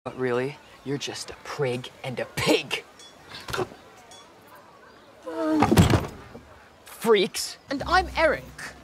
But really, you're just a prig and a pig. Freaks. And I'm Eric.